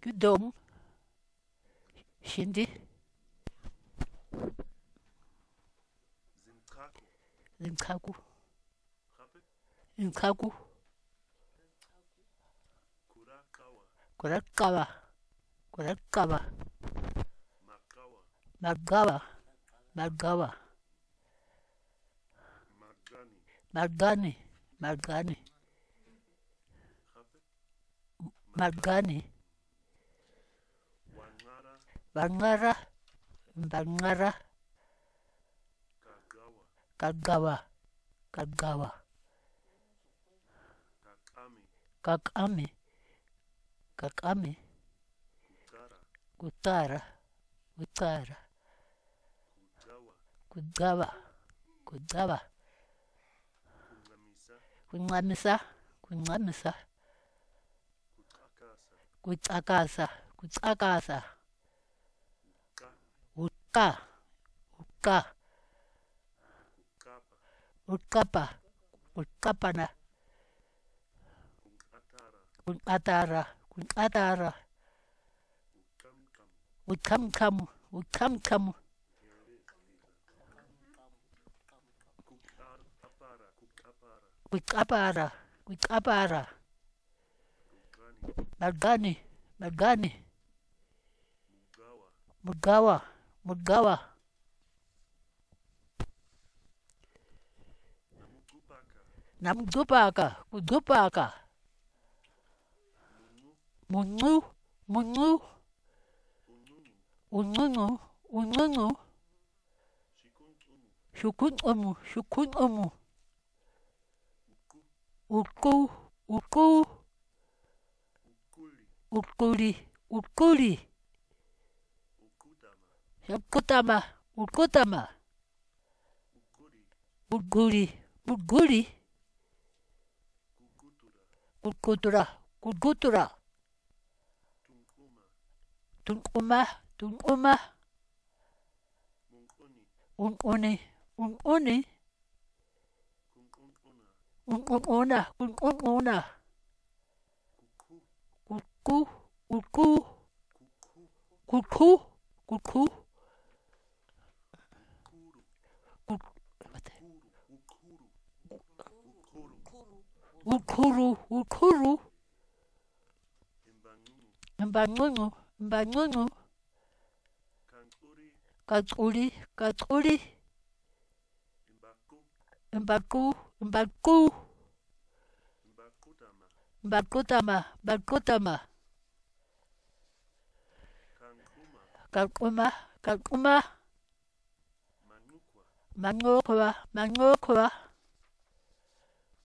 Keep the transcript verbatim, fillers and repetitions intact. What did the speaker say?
Kudong. Shindi. Zimkaku. Zimkaku. Kurakawa. Kurakawa. Magawa. Magawa. Magani. Magani. Magani. Bangara. Bangara. Kagawa. Kagawa. Kakami. Kakami. Kutara. Kutara. Kugawa. Kugawa. Kungamisa. Kungamisa. Kutakasa. Kutakasa. Uka. Uka. Ukapa. Ukapana. Kunatara. Kunatara. Ukamkamu. Ukamkamu. Kukapara. Kukapara. Magani. Magani. Mugawa. Mugawa. Namdupaka. Kudupaka. Munu. Munu. Ununu. Ununu. Shukun omu. Shukun omu. Uku. Uku. Ukuli. Ukuli. Ukutama. Ukutama. Uguri. Uguri. Ukutura. Ukutura. Tunkuma. Tunkuma. Ununi. Ununi. Ununa. Ununa. Kuku. Kuku. Kuku. Kuku. Ukuru. Ukuru. Mbangunu. Mbangunu. Katuli. Katuli. Mbaku. Mbaku. Mbakutama. Mbakutama. Kakuma. Kakuma. Mangokwa. Mangokwa.